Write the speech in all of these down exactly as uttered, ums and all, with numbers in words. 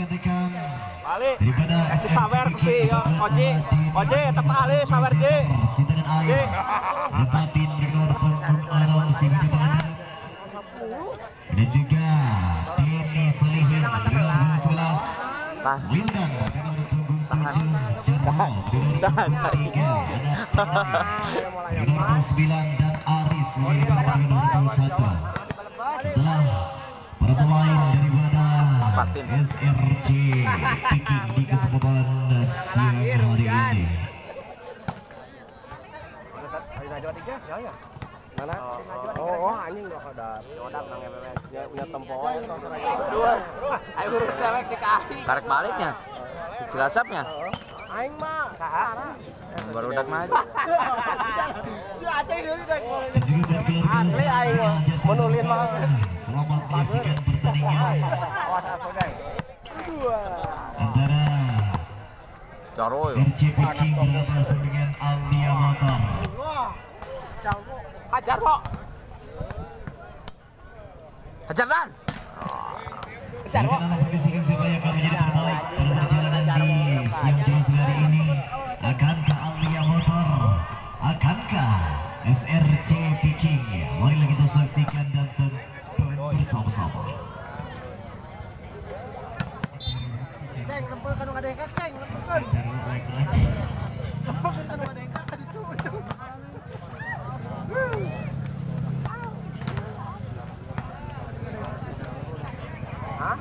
Ali, kasih sawer sih ya, Oji, Oji, tepat Ali sawer Ji. Ji. Ada juga Dini Selihin dua ribu sebelas. Wildan dengan nomor punggung tujuh Jamal dengan nomor tiga dengan nomor sembilan dan Aris dengan nomor satu. Setelah para pemain daripada S R C Peking di kesempatan siang hari ini. Mana? Oh, anjing gua kodar. Kodar nang M M S. Ya punya tempo ae dua. Ayo urut cewek dikasih. Tarik baliknya. Cilacapnya. Aing mah saha? Baru udah maju. Si Aceh deui dek. Asli aing mah. Menulin mah. Selamat menyaksikan pertandingan antara Caroy. S R C Peking berlangsung dengan Alia Motor. Hajar kok. Hajar dan. Hajar kok. Kondisikan siapa yang akan menjadi terbaik pada perjalanan di siang jelas hari ini. Akankah Alia Motor? Akankah S R C Peking? Marilah kita saksikan dan tonton bersama-sama. Ceng, lempel kanu ngadengkat, ceng, lempel. Lempel kanu ngadengkat tadi tuh. Hah?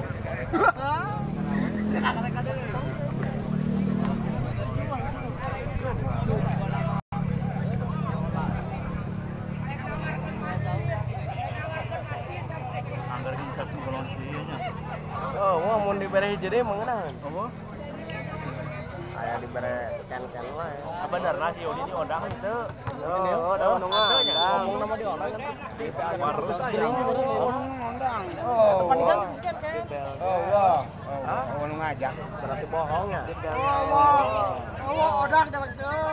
Oh, mau mau diberi jadi mengenal. Apa? Kayak diberi scan-scan lah ya. Ah bener lah si Odi di odang itu. Oh, udah nunggu. Ngomong nama di odang kan. Harus aja. Ondang. Oh. Depan kan scan kan. Oh, wah. Oh, nunggu ngajak. Berarti bohong ya. Oh, oh, odang dapat tuh.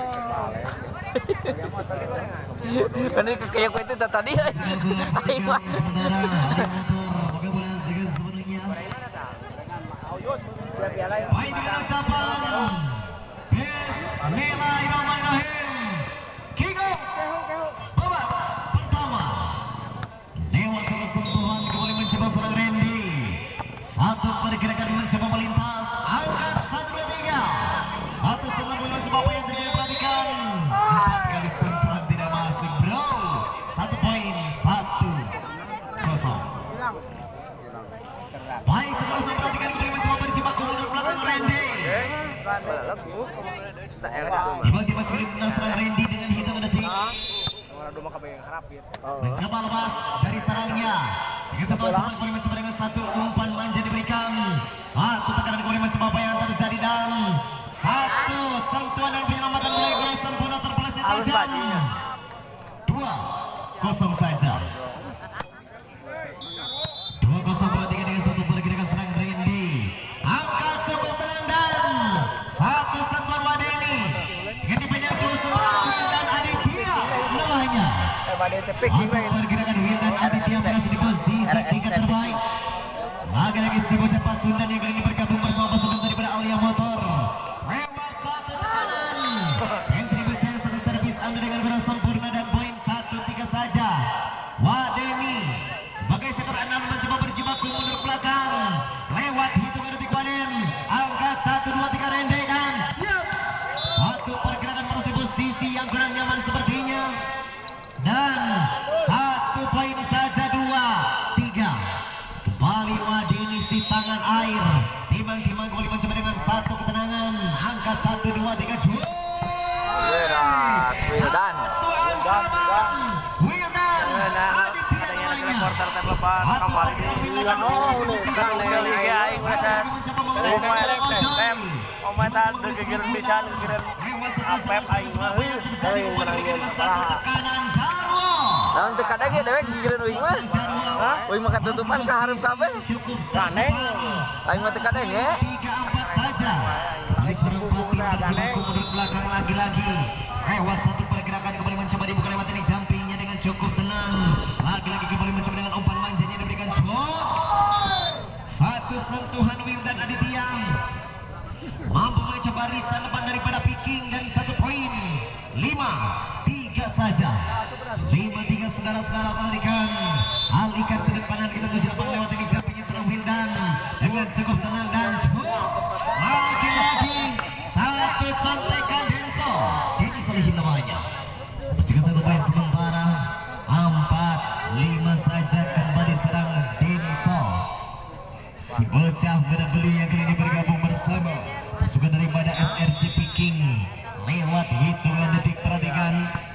Kan ini kayak itu tadi. Ayo. Baik dengan ucapan Bismillahirrahmanirrahim. Kick off babak pertama. Lewat salah sentuhan kembali mencoba serang Randy. Satu pergerakan mencoba melintas. Angkat satu dua tiga. Satu sentuhan mencoba apa yang terjadi perhatikan. Empat kali sentuhan tidak masuk bro. Satu poin satu kosong. Baik seterusnya perhatikan kembali mencoba berjimat ke mundur belakang Randy. Tiba-tiba sulit menang serang Randy dengan hitungan detik. Mencoba lepas dari sarangnya. Dengan satu asupan kembali mencoba dengan satu umpan manja diberikan. Satu tekanan kembali mencoba apa yang terjadi dan satu sentuhan dan penyelamatan mulai sempurna terpeleset tajam. Dua kosong saja. Dua kosong perhatikan dengan satu pergerakan serang Randy. Angkat cukup tenang dan satu sentuhan Wadeni. Dengan dipenyang jauh sempurna dan Aditya namanya. Satu pergerakan Wildan Aditya berhasil di posisi tiga terbaik. Lagi-lagi si bocah Pasundan yang kali ini bergabung bersama pasukan daripada Alia Motor. Lewat satu tekanan. Seribu saya satu servis anda dengan benar sempurna dan poin satu tiga saja. Wadeni sebagai sektor enam mencoba berjibaku mundur belakang. Lewat hitungan detik Waden. Angkat satu dua tiga Randy dan yes. Satu pergerakan menuju posisi yang kurang nyaman sepertinya. Dan satu poin saja dua tiga. Kembali Wadini si tangan air. Timang-timang kembali mencoba dengan satu ketenangan. Angkat satu dua tiga cuy. Wildan. Wildan. Wildan. Reporter terlepas kembali Wildan. Oh, sekarang kali aing udah tem. Komentar geger bisa geger apep aing mah. Aing menang. Lawan teu kadang ge dewek gigireun uing mah. Hah? Uing mah katutupan ka hareup kabeh. Ganeng. Aing mah teu kadang ge. tiga empat saja. Berjibaku mundur belakang lagi-lagi. Lewat satu pergerakan kembali mencoba dibuka lewat teknik jumpingnya dengan cukup tenang. Lagi-lagi kembali mencoba dengan umpan manjanya diberikan cukup. Satu sentuh sentuhan Wildan Aditya mampu mencoba risan depan daripada Piking dan satu poin. Lima tiga saja. Lima tiga saudara-saudara menarikan. Alihkan sudut pandang kita menuju lapangan lewat ini jumpingnya seorang Wildan dengan cukup tenang dan cus. Lagi-lagi satu contekan Denso. Ini Solihin namanya. Jika satu poin sementara empat lima saja kembali serang Denso. Si bocah muda beli yang kali ini bergabung bersama pasukan daripada S R C Piking lewat hitungan detik. Perhatikan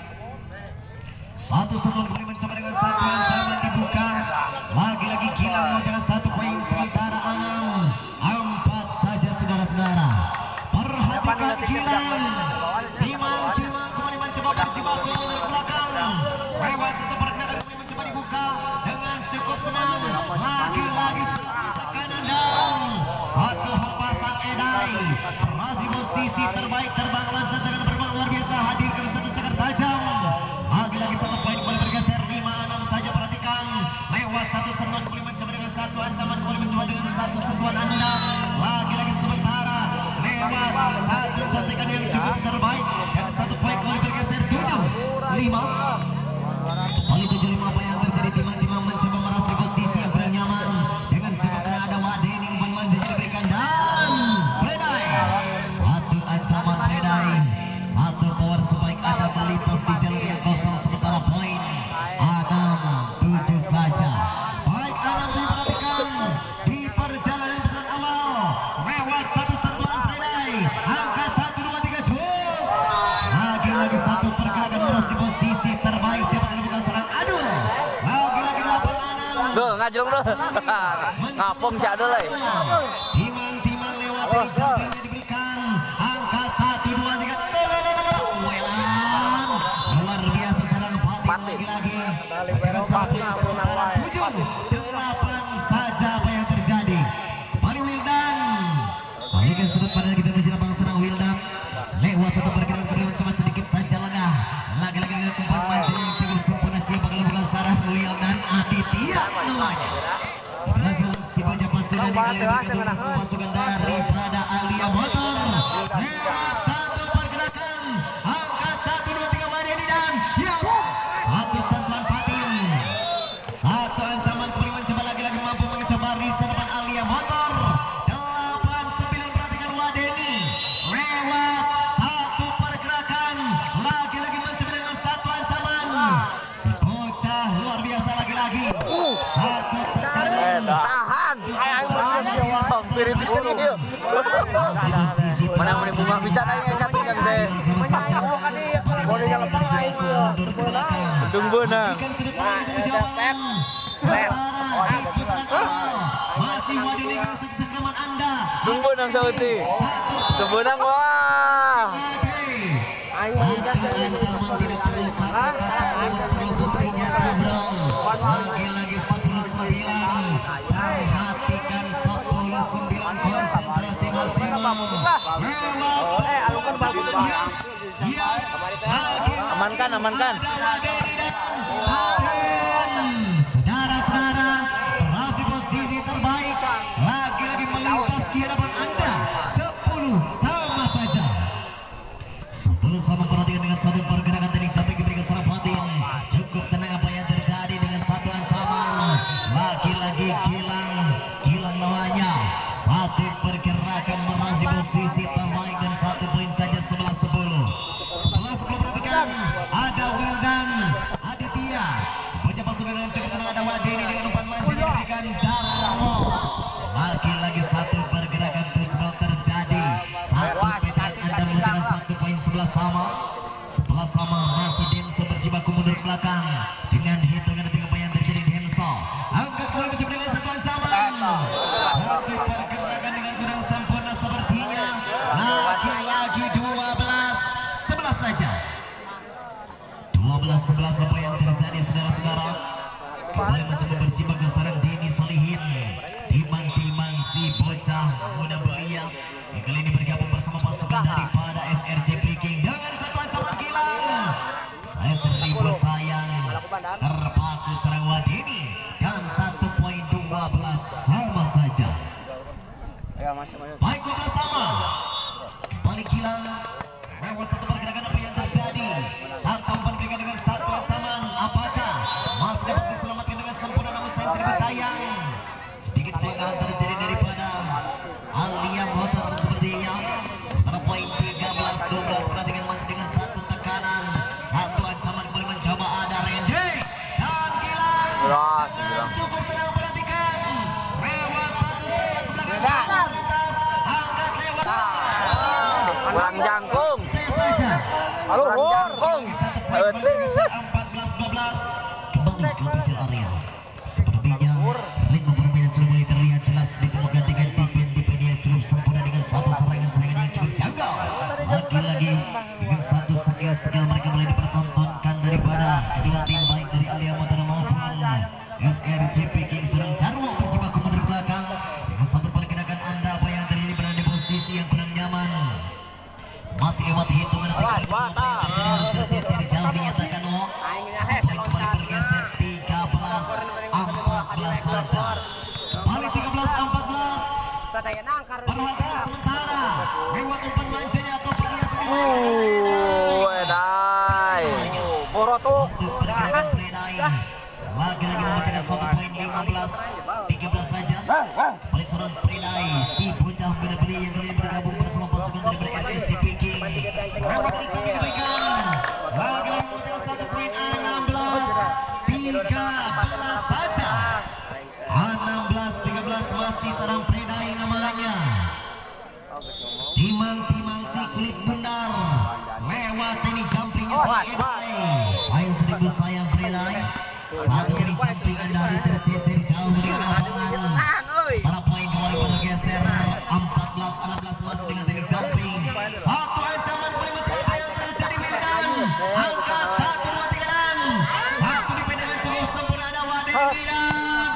satu satuan kembali mencoba dengan satu ancaman dibuka. Lagi-lagi Gilang mengejar satu poin sementara enam empat saja saudara-saudara. Perhatikan Gilang timang-timang kembali mencoba berjibaku dari belakang lewat satu pergerakan kembali mencoba dibuka dengan cukup tenang. Lagi-lagi tekanan dan satu hempasan Edai masih posisi terbaik terbang lancar dengan terbang luar biasa hadirkan satu cakar tajam. Lagi-lagi satu poin kembali bergeser lima enam saja. Perhatikan lewat satu sentuhan kembali mencoba dengan satu ancaman kembali mencoba dengan satu sentuhan anda. Lagi-lagi sementara lewat satu contekan yang cukup terbaik dan satu poin kembali bergeser tujuh lima. Kembali tujuh lima apa yang terjadi timang-timang mencoba merasai posisi yang kurang nyaman dengan cukup tenang ada Wadeni umpan manja yang diberikan dan Predai satu ancaman Predai satu power sebaik ada melintas di jalur yang kosong sementara poin enam tujuh saja. Baik enam diperhatikan di perjalanan putaran awal lewat satu sentuhan Predai angkat satu dua tiga jus. Lagi-lagi satu pergerakan lurus di posisi terbaik siapa yang bukan serang aduh. Lagi-lagi delapan enam. Duh, ngajeleng duh. Ngapung si Adul euy. Timang-timang lewat dari jumpingnya diberikan angka satu dua tiga. Welan luar biasa serang Fatih lagi-lagi. tujuh delapan saja apa yang terjadi. Kembali Wildan. Balikan sudut pandang kita menuju lapangan serang Wildan. Lewat satu pergerakan kedua mencoba sedikit saja lengah. Lagi-lagi dengan umpan manja yang cukup sempurna siapa kalau bukan sarah Wildan Aditya namanya. Berhasil si bocah pasukan yang kali ini bergabung pasukan daripada Alia Motor. Lewat satu pergerakan angkat satu dua tiga Wadeni dan yes satu sentuhan Fatin. Satu ancaman kembali mencoba lagi-lagi mampu mencoba Risa depan Alia Motor. Delapan sembilan perhatikan Wadeni lewat satu pergerakan lagi-lagi mencoba dengan satu ancaman. Si bocah luar biasa lagi-lagi satu tekanan. Tahan. Spiritis kan ini. Mana yang bunga bicara yang jatuh yang deh. Bolehnya lepang itu. Tunggu nah. Masih Wadeni dengan satu sekraman anda. Tunggu nang sauti. Tunggu nang wah. Satu ancaman tidak perlu kata-kata yang perlu buktinya kabrong. Lagi-lagi sepuluh sembilan. Perhatikan sepuluh sembilan konsentrasi masing-masing. Amankan, amankan. Saudara-saudara, berhasil di posisi terbaik. Lagi-lagi melintas di hadapan anda. Sepuluh sama saja. Sepuluh sama. Perhatikan dengan satu pergerakan teknik capek diberikan serang Fatin. Cukup tenang apa yang terjadi dengan satu ancaman. Lagi-lagi Gilang, Gilang namanya. Satu pergerakan merasai posisi terbaik dan satu poin saja sebelas sepuluh. Sebelas sepuluh perhatikan ada Wildan Aditya. Sebocah pasukan dengan cukup tenang ada Wadeni dengan umpan manja diberikan Jarmo. Lagi-lagi satu pergerakan terus terjadi. Satu petak anda menunjukkan satu poin sebelas sama. Sebelas sama masih Denso berjibaku mundur ke belakang dengan hitungan detik apa yang terjadi Denso. Angkat kembali mencoba dengan satu ancaman. Satu pergerakan dengan kurang sempurna sepertinya. Lagi-lagi dua belas sebelas saja. dua belas sebelas apa yang terjadi saudara-saudara. Kembali mencoba berjibaku serang Dini Solihin. Timang-timang si bocah muda belia yang kali ini bergabung bersama pasukan daripada S R C Piking dengan satu ancaman Gilang. Saya seribu sayang terpaku serang Wadeni dan satu poin dua belas sama saja. Baik, dua belas sama. Balik hilang. Lewat satu pergerakan apa yang terjadi? Satu umpan berikan dengan satu ancaman. Apakah masih dapat diselamatkan dengan sempurna? Namun sayang seribu sayang. Sedikit pelanggaran terjadi daripada Alia Motor sepertinya. Sementara poin tiga belas dua belas, perhatikan masih dengan satu tekanan. Satu ancaman boleh mencoba ada Randy. Dan Gilang. Cukup tenang, perhatikan. Lewat satu serangan belakang. Angkat lewat. Kurang jangkung. Halo, Kurang jangkung. empat belas dua belas. Kembali ke official area. Sepertinya ritme permainan sudah mulai terlihat jelas ditemukan dengan pimpin pimpin yang cukup sempurna dengan satu serangan-serangan yang cukup janggal. Lagi-lagi dengan satu skill-skill mereka mulai dipertontonkan daripada kedua tim, baik dari Alia Motor maupun S R J P King sedang Jarwo berjibaku mundur belakang. Dengan satu pergerakan Anda apa yang terjadi berada di posisi yang kurang nyaman. Masih lewat hitungan detik yang terjadi harus terjadi jauh dinyatakan walk. Poin kembali bergeser tiga belas empat belas saja. Balik tiga belas empat belas. Perhatian sementara lewat umpan manjanya atau variasi di Uh, wedai. Borotok. pergerakan Predai. Lagi-lagi memecahkan satu poin lima belas tiga belas saja. Oleh seorang Predai, si bocah bela-beli yang kali ini bergabung bersama pasukan dari R S J P King. Lewat dari samping diberikan. Lagi-lagi memecahkan satu poin enam belas tiga belas saja. enam belas tiga belas masih seorang Predai namanya. Timang-timang si kulit bundar. Lewat ini jumpingnya si Edai. Sayang seribu sayang Predai. Satu jadi jumping Anda harus tercecer jauh dari lapangan. Para poin kembali bergeser empat belas enam belas masih dengan teknik jumping. Satu ancaman boleh macam apa yang terjadi Wildan. Angkat satu dua tiga dan satu dipendek dengan cukup sempurna ada Waden Wildan.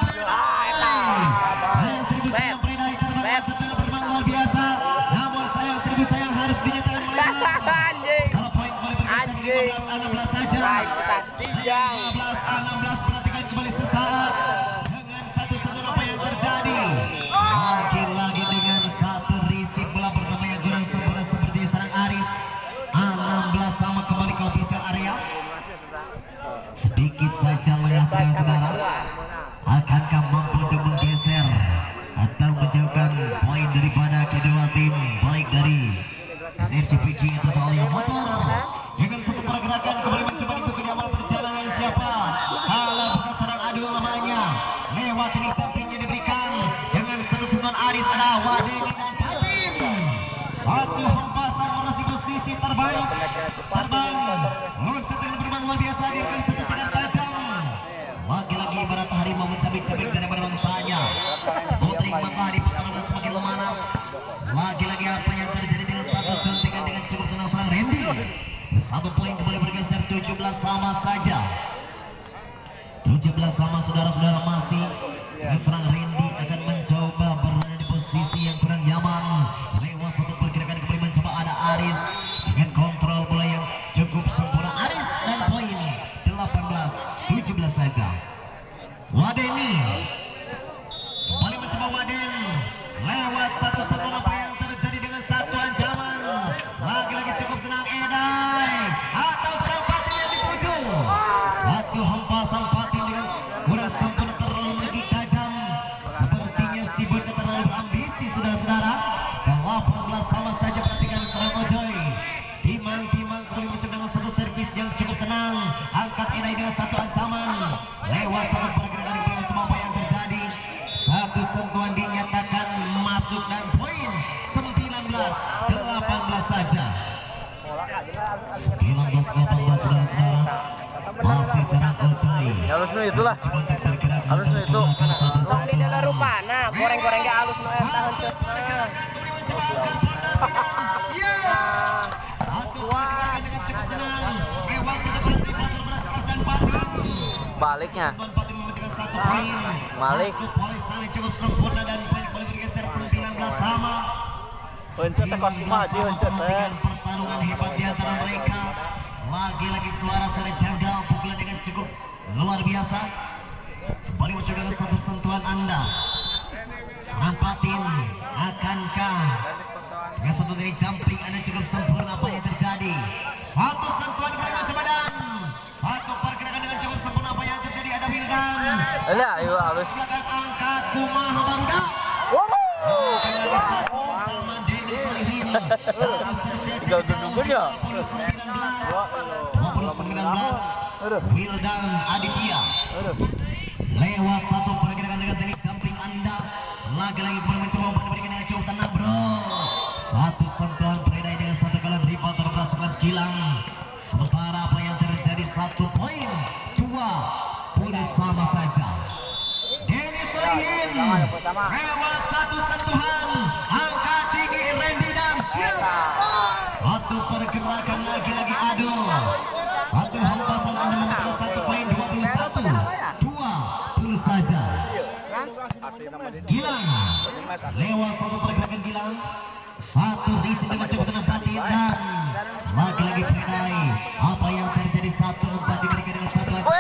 Sayang seribu sayang Predai terbang setelah terbang luar biasa. Namun sayang seribu sayang harus dinyatakan melewat. Kalau poin kembali bergeser lima belas enam belas saja. lima belas enam belas, perhatikan kembali sesaat dengan satu satu apa yang terjadi. Lagi-lagi dengan satu risik bola pertama yang kurang sempurna seperti serang Aris. enam belas sama kembali ke official area. Sedikit saja lengah saudara. Akankah mampu untuk menggeser atau menjauhkan poin daripada kedua tim, baik dari S R J P King atau Alia Motor. Dengan satu pergerakan kembali mencoba untuk kenyaman perjalanan siapa? Kalau bukan serang adu lamanya. Lewat ini sampingnya diberikan dengan satu sentuhan Aris ada Wadeni dan Patin. Satu hempasan merasi posisi terbaik. Terbang loncat dengan berbang luar biasa dengan satu serangan tajam. Lagi-lagi ibarat harimau mencabik-cabik dari bangsanya. Putri matahari pertarungan semakin memanas. Lagi-lagi apa yang terjadi dengan satu juntingan dengan cukup tenang serang Randy. Satu poin kembali bergeser tujuh belas sama saja. tujuh belas sama saudara-saudara masih. Ini serang Randy akan mencoba berada di posisi yang kurang nyaman. Lewat satu pergerakan kembali mencoba ada Aris dengan kontrol bola yang cukup sempurna. Aris dan poin delapan belas tujuh belas saja. Wadeni kembali mencoba Waden. Lewat satu satu apa yang terjadi dengan satu ancaman. Lagi-lagi cukup tenang Edai atau serang Patin yang dituju. Satu hempasan Patin dengan kurang sempurna terlalu menegik tajam. Sepertinya si bocah terlalu berambisi saudara-saudara. delapan belas sama saja, perhatikan serang Ojoy. Timang-timang kembali mencoba dengan satu servis yang cukup tenang. Angkat Edai dengan satu ancaman. Lewat satu pergerakan kembali mencoba apa yang terjadi. Satu sentuhan dinyatakan masuk dan poin sembilan belas delapan belas saja. sembilan belas delapan belas saudara-saudara. Masih serang Ojoy. Halus nu itulah. Halus nu itu. Tong di dalam rupa, nah goreng-goreng gak halus nu eta heuncet. Baliknya. Balik. Cukup sempurna dan kembali bergeser sembilan belas sama. Heuncet teh kos kumaha sih heuncet teh. Pertarungan hebat di antara mereka. Lagi-lagi suara suara jagal, pukulan dengan cukup luar biasa. Kembali mencoba dengan satu sentuhan Anda. Serang Patin akan dari jumping Anda cukup sempurna. Apa yang terjadi? Satu sentuhan dengan badan. Satu pergerakan dengan cukup sempurna. Apa yang terjadi? Ada Wildan. Ada, ayo halus. Belakang angkat Kumaha Barudak. Sama Denny Solihin. Terus terjadi Gak tunggu ya. dua puluh sembilan belas Wildan Aditya lewat satu pergerakan dengan teknik jumping Anda lagi-lagi pun mencoba untuk memberikan yang cukup tenang bro. Satu sentuhan peredai dengan satu kali rival terberat sekelas Gilang. Sementara apa yang terjadi satu poin dua puluh sama saja. Denny Solihin lewat satu sentuhan angkat tinggi Randy dan satu pergerakan lagi-lagi aduh. Satu hempasan Anda memecah satu poin dua puluh satu dua puluh saja. Gilang lewat satu pergerakan Gilang. Satu risi dengan cukup tenang batin dan lagi-lagi peredai. Apa yang terjadi satu empat diberikan dengan satu aja.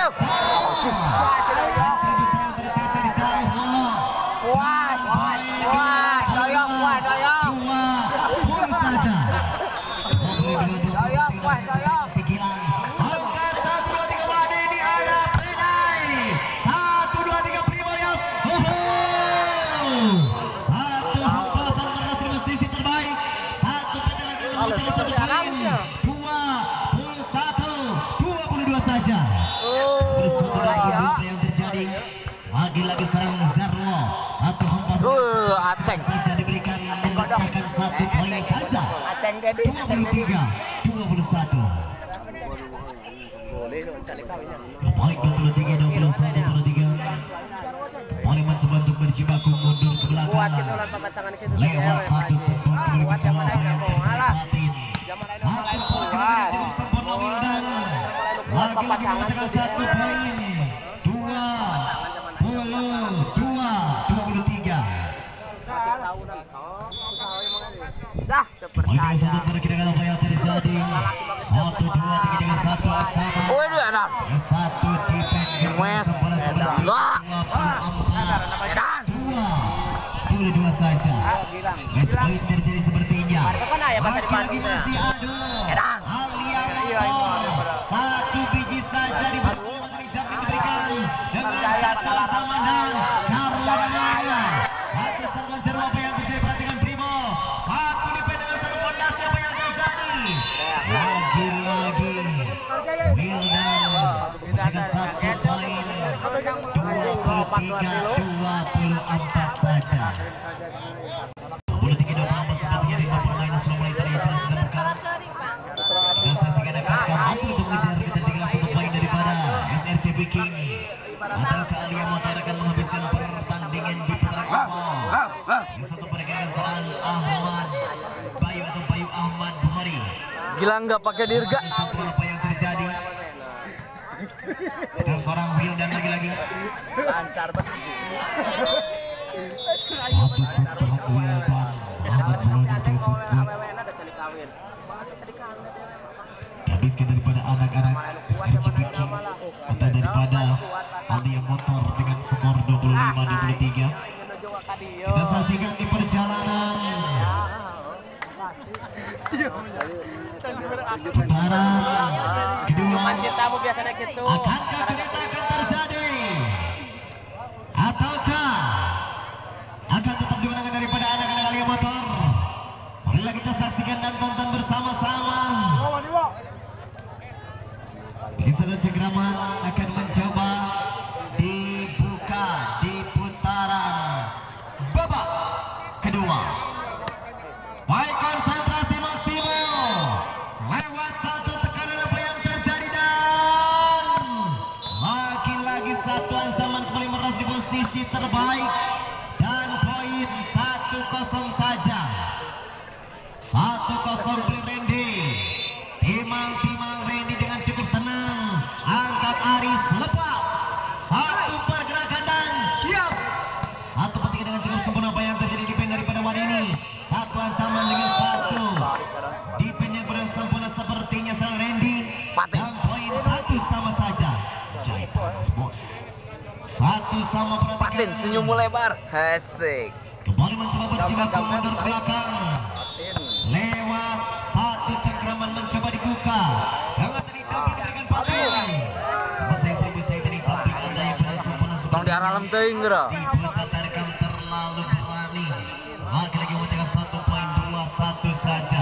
Satu besar terjadi jauh. Kuat, kuat, kuat, doyong, kuat, doyong. Dua puluh saja. Doyong, kuat, doyong. Si Gilang angkat satu dua tiga Wadi ini ada peredai. Satu dua tiga Primarius. Satu hempasan keras di posisi terbaik. Satu pedalan dengan mencetak satu poin. Dua puluh satu dua puluh dua saja. Bersatu dari apa yang terjadi. Lagi-lagi serang Zarwo. Satu hempasan Uh, Aceng. saja diberikan memecahkan satu poin saja. Aceng jadi, dua puluh tiga dua puluh satu. Baik dua puluh tiga dua puluh satu dua puluh tiga. Boleh mencoba untuk berjibaku mundur ke kuat belakang. gitu lah papacangan gitu. Lewat satu sentuhan kembali mencoba apa yang terjadi. Satu pergerakan yang cukup sempurna Wildan. Lagi-lagi memecahkan satu poin. Dua puluh dua dua puluh tiga. Dah, Baik satu pergerakan apa yang terjadi. Satu dua tiga dengan satu ancaman. Oh, itu enak. Satu defense yang Wes. sempurna sebelah dua puluh empat dua puluh dua saja. Match point terjadi sepertinya. Lagi-lagi masih adu. Alia Motor. Satu biji saja di bawah dari Jamin diberikan dengan satu ancaman dan Jarwo namanya. Satu sentuhan Jarwo apa yang terjadi perhatikan Primo. Satu defense dengan satu fondasi apa yang terjadi. Lagi-lagi Wildan mencetak satu poin. Dua puluh tiga dua puluh empat saja. Dua puluh tiga dua puluh empat sepertinya lima pemain sudah mulai terlihat jelas menemukan. Kita saksikan akan mampu untuk mengejar ketertinggalan satu poin daripada S R C Viking. Ataukah Alia Motor akan menghabiskan pertandingan di putaran awal? Di satu pergerakan serang Ahmad Bayu atau Bayu Ahmad Bukhari. Gila nggak pakai dirga. Satu apa yang terjadi? Ada seorang Wildan lagi-lagi. Lancar banget. Satu sentuhan Wildan. Ahmad Bukhari Joseph. Habiskan daripada anak-anak S R C Viking atau daripada Alia Motor dengan skor dua puluh lima dua puluh tiga. Kita saksikan di perjalanan putaran kedua. Cintamu biasanya gitu. Akankah ternyata akan terjadi ataukah akan tetap dimenangkan daripada anak-anak Alia Motor? Marilah kita saksikan dan tonton bersama-sama. Bisa dan Segraman akan mencoba dibuka di putaran babak kedua. Baik, konsentrasi maksimal. Lewat satu tekanan apa yang terjadi dan lagi-lagi satu ancaman kembali meras di posisi terbaik dan poin satu kosong saja. Satu kosong beli Randy. Timang-timang Randy dengan cukup senang. Angkat Aris lepas. Satu pergerakan dan yes. Satu petikan dengan cukup sempurna apa yang terjadi di pen daripada Wadi ini. Satu ancaman dengan satu. Di pen yang benar sempurna sepertinya serang Randy. Dan poin satu sama saja. Jai Bos. Satu sama perhatikan. Patin senyum lebar. Asik. Kembali mencoba berjibaku mundur ke belakang. teuing geura. Si bocah Tarkam terlalu berani. Lagi-lagi memecahkan satu poin, dua satu saja.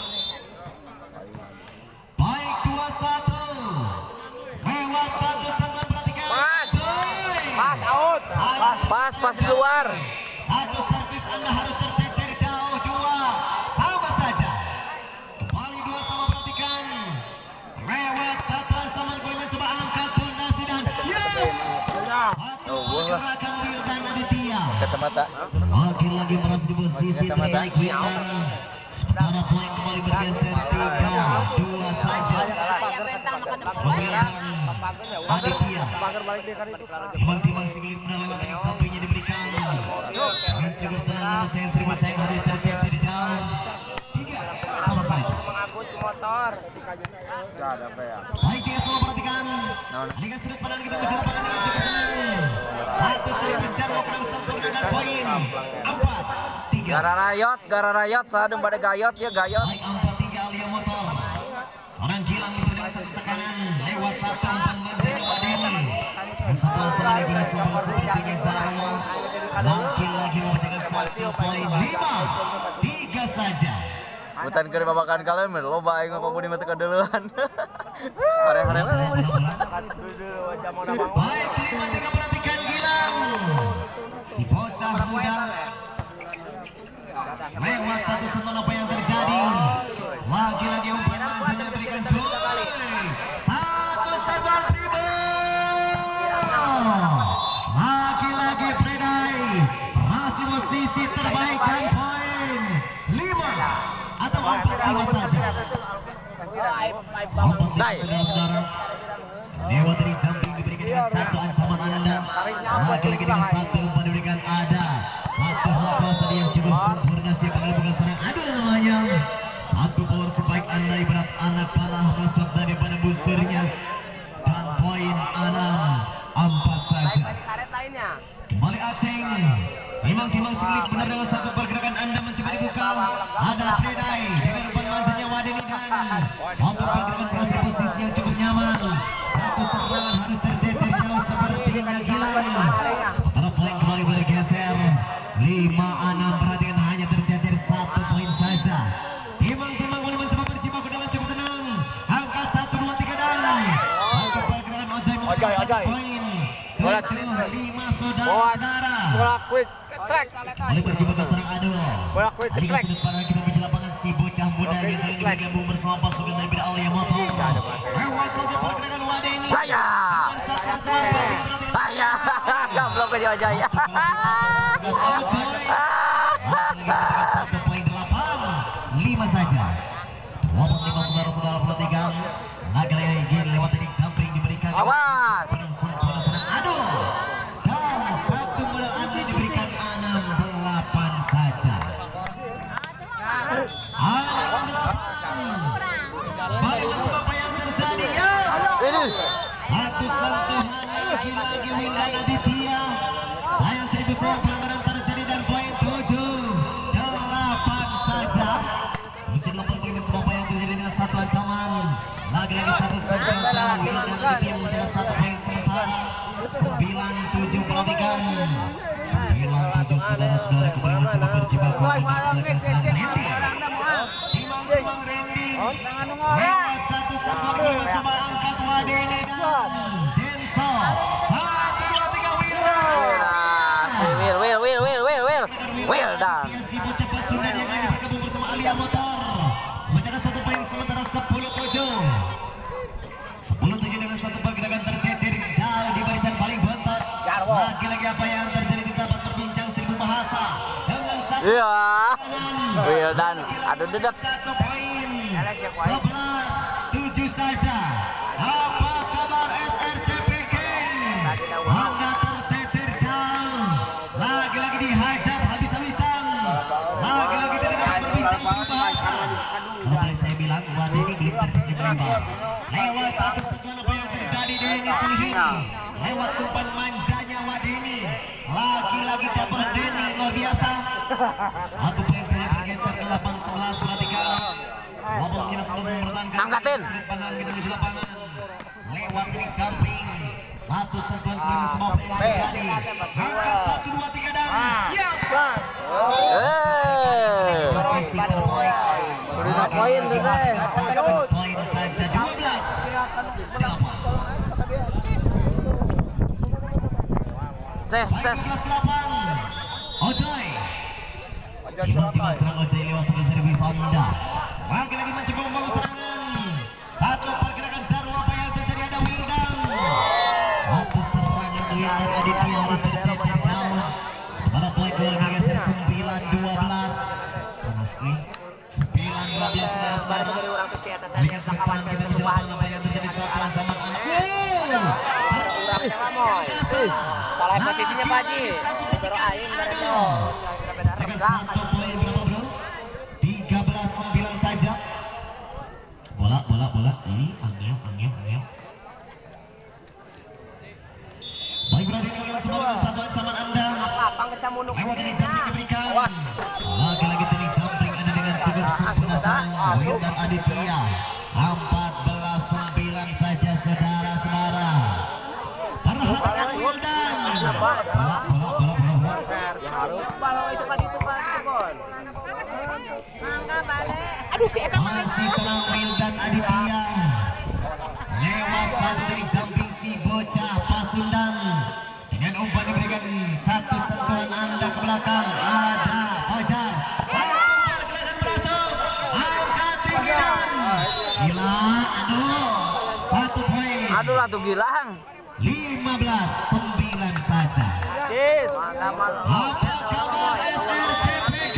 Baik, dua satu. Lewat satu satuan perhatikan. Pas. Coy. Pas out. Pas pas di luar. Satu servis Anda harus tercecer jauh, dua sama saja. Kembali dua sama, perhatikan. Lewat satu ancaman boleh mencoba angkat pondasi dan yes. Satu gerakan Wildan Aditya. Kacamata. Lagi-lagi merasa di posisi terbaik Wildan. Sementara poin kembali bergeser tiga dua saja. Wildan Aditya. Timbang-timbang si milik benar lewat dari sampingnya diberikan. Dengan cukup tenang namun saya seribu sayang harus tercecer jauh. Tiga sama saja. Motor. Baik, tiga sama, perhatikan. Alihkan sudut pandang kita bisa lapangan dengan cukup tenang. Satu servis jarak menang sempurna dan poin empat tiga. Gara rayot, gara rayot, sadem pada gayot ya gayot. Baik, empat tiga Alia Motor. Seorang Gilang mencoba dengan satu tekanan lewat satu umpan mantan Wadeni. Kesempatan sama digunakan sempurna seperti Zarmo. Lagi-lagi memecahkan satu poin, lima tiga saja. Bukan keur babakan kalian mah loba aing apa budi mah teu kadeuleun. Hare-hare we. Baik, lima tiga, perhatikan Gilang. Si bocah muda lewat satu sentuhan apa yang terjadi. Lagi-lagi umpan manjanya diberikan Joy. Satu sentuhan dribble. Lagi-lagi Predai berhasil di posisi terbaik dan poin lima atau empat lima saja. Empat lima, saudara-saudara. Lewat dari jumping diberikan dengan satu ancaman Anda. Lagi-lagi dengan satu umpan diberikan ada. Satu hal tadi yang cukup sempurna, siapa yang bukan serang ada namanya. Satu power sebaik Anda ibarat anak panah meleset daripada busurnya. Dan poin enam empat saja. Kembali Aceng. Timang-timang sulit benar dengan satu pergerakan Anda mencoba dibuka. Ada Predai dengan umpan manjanya Wadeni dan satu pergerakan proses posisi yang cukup nyaman. Satu serangan harus tercecer jauh sepertinya Gilang. Sementara poin kembali bergeser lima enam, perhatikan hanya tercecer satu poin saja. Timang-timang boleh mencoba berjibaku dengan cukup tenang. Angka satu dua tiga dan satu pergerakan Ojai memecahkan satu poin. tujuh lima saudara-saudara. Bola quick track. Oleh berjibaku serang Adul. Bola quick Alihkan track. sudut pandang kita menuju lapangan si bocah muda yang kali ini bergabung bersama pasukan dari Bida Alia Motor. Lewat saja pergerakan Wadeni. Saya. Saya. Gablok ke Jaya. Satu poin delapan lima saja. Walaupun lima saudara-saudara perhatikan. Lagi-lagi lewat dari jumping diberikan. Awas. Sempurna serang Adul. Dan satu bola Adli diberikan enam delapan saja. enam delapan. Bagaimana apa yang terjadi ya? Satu sentuhan lagi-lagi Wildan Aditya. Sayang seribu sayang pelanggaran terjadi dan poin tujuh delapan saja. Tujuh delapan poin semua apa yang terjadi dengan satu ancaman. Lagi-lagi satu sentuhan Wildan Aditya menjadi satu poin sementara. Sembilan tujuh, perhatikan. Sembilan tujuh saudara-saudara kembali mencoba berjibaku menaklukkan serang Randy. Timang-timang Randy. Lewat satu sentuhan boleh mencoba angkat Wadeni dan Denso. Satu dua tiga Wildan. Will will will will will will. Wildan. Si bocah Pasundan yang ini bergabung bersama Alia Motor. Mencatat satu poin sementara sepuluh tujuh. sepuluh tujuh dengan satu pergerakan tercecer jauh di barisan paling bontot. Lagi-lagi apa yang terjadi di tempat berbincang seribu bahasa. Dengan satu Iya. Wildan. Aduh dedet. satu poin. sebelas tujuh saja. Apa kabar S R C P K? Honda tercecer jauh. Lagi-lagi dihajar habis-habisan. Lagi-lagi tidak dapat berbincang seribu bahasa. Kalau boleh saya bilang, Wadeni belum tercecer lebar. Lewat satu sentuhan apa yang terjadi Denny Sulhini. Lewat umpan manjanya Wadeni. Lagi-lagi dapat Denny luar biasa. Satu poin saja bergeser delapan sebelas, perhatikan. Walaupun kita sudah mempertahankan Angkatin. sudut pandang kita menuju lapangan. Lewat ini jumping. Satu sentuhan kemudian semua yang terjadi. Angkat satu dua tiga dan yes. Posisi terbaik. Udah poin tuh deh. Poin saja dua belas delapan. Ces ces. Ojoy. Tiba-tiba serang Ojoy lewat sebelah servis Honda. Lagi-lagi mencoba membangun serangan. Satu pergerakan Zarwa, apa yang terjadi ada Wildan. Satu serangan Wildan Aditya harus tercecer jauh. Sementara poin keluar bergeser sembilan dua belas. sembilan dua belas saudara-saudara. Lihat sedepan kita bicara apa yang terjadi saat ancaman anak. Salah posisinya Pak Haji. Baru aing mereka. Jaga satu poin berapa bro? tiga belas sembilan saja. Bola bola bola. Ini angin angin angin. Baik berarti melihat sebuah satu ancaman Anda. Lapang kecamunuk. Lewat ini jumping diberikan. Lagi-lagi tadi jumping Anda dengan cukup sempurna serang Wildan Aditya. empat belas sembilan saja saudara-saudara. Perhatikan Wildan. Bola bola bola bola. Kalau itu kan itu Pak Bon. Mangga balik. Aduh si eta masih serang Wildan Aditya. Lewat satu dari jumping si bocah Pasundan. Dengan umpan diberikan satu sentuhan Anda ke belakang. Ada Fajar. Satu pergerakan berasal. Angkat tinggi dan gila. Aduh. Satu poin. Aduh lah tuh Gilang. lima belas sembilan saja. Yes. Mantap. Apa kabar S R C P G?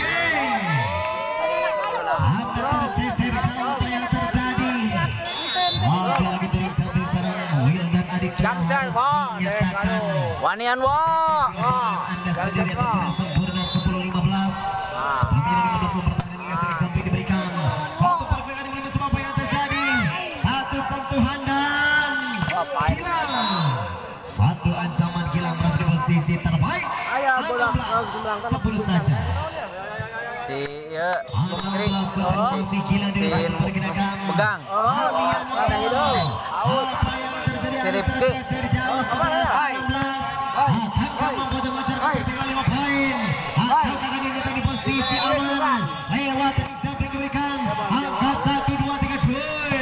Anda tercecer jauh, apa yang terjadi? Lagi-lagi dari jumping serang Wildan Aditya harus menyatakan Wanian wo. Anda sendiri atau tidak sempurna sepuluh lima belas. Seperti ini lima belas pertandingan yang dari jumping diberikan. Satu pergerakan yang mencoba apa yang terjadi. Satu sentuhan dan Gilang. Satu ancaman Gilang berhasil di posisi terbaik. enam belas sepuluh saja. Si ya enam belas posisi Gilang di satu pergerakan. pegang. Ada hidup. Apa yang terjadi? Si Rifki. Dari jauh sebelas enam belas. Akankah mampu mengejar tinggal lima poin? Ataukah akan diingatkan di posisi aman? Lewat dari jumping diberikan. Angkat satu dua tiga cuy.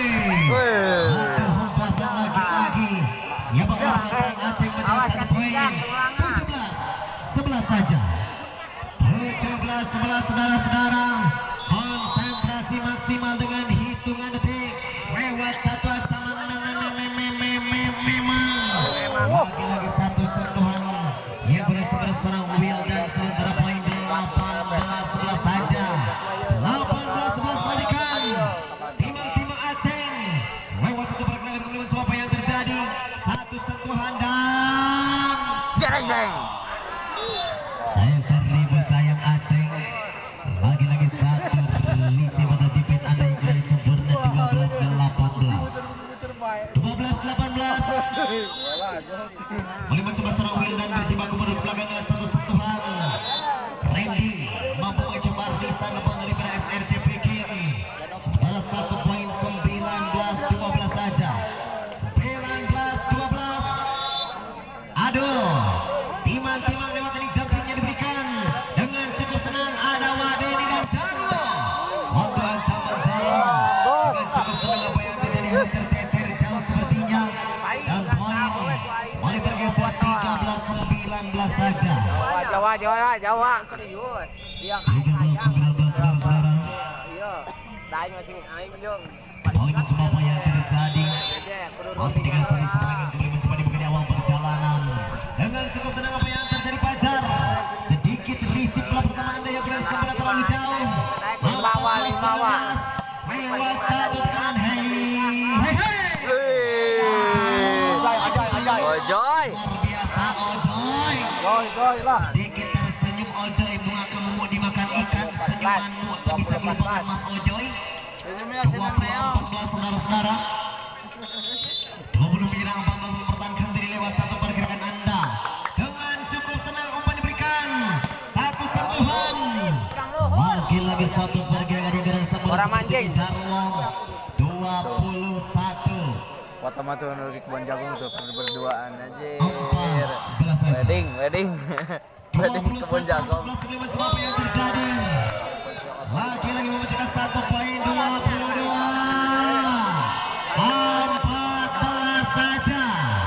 Satu hempasan lagi-lagi. Siapa yang serang Aceh mencetak satu poin? tujuh belas sebelas saja. tujuh belas sebelas saudara-saudara. Konsentrasi maksimal dengan hitungan detik. Lewat satu ancaman memang. Lagi-lagi satu sentuhan yang berhasil berserang Wildan. Sementara poin delapan belas sebelas saja. delapan belas sebelas balikan. Timang-timang Aceh. Lewat satu pergerakan kemudian apa yang terjadi? Satu sentuhan dan Jereng. saya seribu sayang Aceh. Lagi-lagi satu relisi pada tipet Anda yang dari sempurna. Dua belas delapan belas dua belas delapan belas. Boleh mencoba serang Wildan bersibaku menurut belakang dengan satu sentuhan. Randy mampu mencoba risan depan daripada S R C P G. Sementara satu poin sembilan belas dua belas saja. sembilan belas dua belas. Aduh, timang-timang lewat ini jumpingnya diberikan dengan cukup tenang. Ada Wadeni dan Jarwo. Suatu ancaman Jarwo dengan cukup tenang. Apa yang terjadi harus tercecer jauh sepertinya. Dan poin mulai bergeser tiga belas sembilan belas saja. Jawa Jawa Jawa serius. Iya. tiga belas sembilan belas saudara. Iya. Daing masih aing belum. Poin mencoba apa yang terjadi. Masih dengan satu serangan kembali mencoba dibuka di awal perjalanan. Dengan cukup tenang apa yang terjadi Fajar. Sedikit risik bola pertama Anda yang berhasil sempat terlalu jauh. Bawah di bawah. Lewat satu tekanan. Hei hei hei. Ojoy. Luar biasa Ojoy. Sedikit tersenyum Ojoy. Bunga kamu dimakan ikan. Senyumanmu tak bisa melupakan Mas Ojoy. dua puluh empat belas saudara-saudara. dua puluh menyerang empat belas mempertahankan diri lewat satu pergerakan Anda. Dengan cukup tenang umpan diberikan. Satu sentuhan. Lagi-lagi satu pergerakan yang berasa Orang mancing. Jarwo. dua puluh satu foto mah tuh di kebun jagung tuh berduaan aja. empat belas Wedding, wedding. Wedding kebun jagung. Apa yang terjadi? Lagi-lagi memecahkan satu poin dua puluh dua. empat belas saja.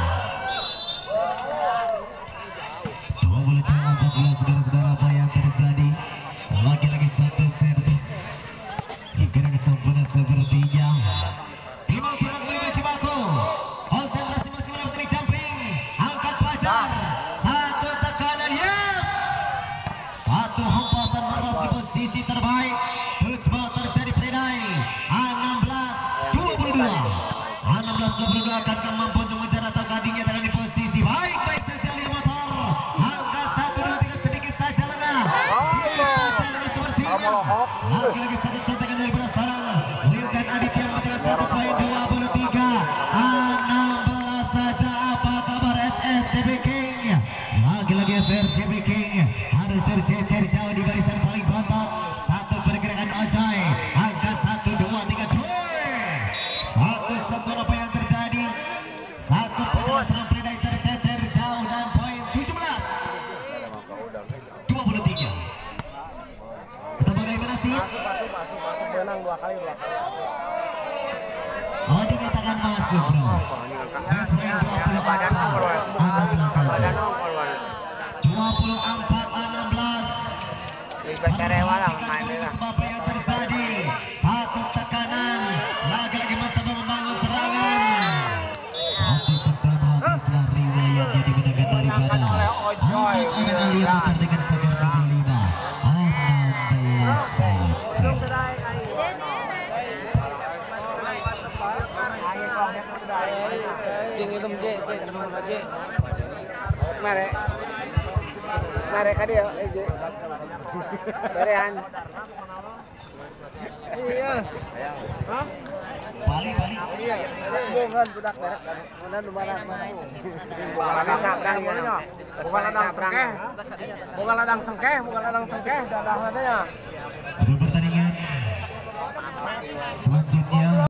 dua puluh dua empat belas saudara-saudara, apa yang terjadi? Lagi-lagi satu servis. Gerak sempurna sepertinya. Timang-timang Pelita Cibako. Konsentrasi masih melakukan jumping. Angkat pacar. Satu tekanan, yes. Satu hempasan meras di posisi terbaik. Touchball terjadi Predai. enam belas dua puluh dua. enam belas dua puluh dua akan mampu untuk mengejar atau gadingnya dengan di posisi baik. Baik saja di motor. Angkat satu dua tiga sedikit saja lengah. Sedikit saja lengah sepertinya. Lagi-lagi satu contekan dari Berasaran. Leo dan Aditya memecahkan satu poin dua puluh tiga. enam belas saja. Apa kabar S S C B King? Lagi-lagi S S C B King harus tercecer jauh di barisan paling bontot. Satu pergerakan Ojai. Angka satu dua tiga cuy. Satu satu apa yang terjadi? Satu pada serang Predai tercecer jauh dan poin tujuh belas dua puluh tiga. Kita bagaimana sih? Menang dua kali dua kali. Oh, dikatakan masuk bro. Best point dua puluh empat enam belas saja. dua puluh empat enam belas. Sebab yang terjadi satu tekanan, lagi-lagi mencoba membangun serangan. Satu setelah habis riwayat yang dimenangkan daripada Ahmad Anan Alia Putar dengan skor dua puluh lima enam belas saja. Mare. Mare ka dia, Eje. Berehan. Iya. Hah? Balik balik. Iya. Bukan budak berak. Mana lumana mana. Bukan sabrang ya. Bukan ladang cengkeh. Bukan ladang cengkeh, bukan ladang cengkeh, dadah adanya. Untuk pertandingan selanjutnya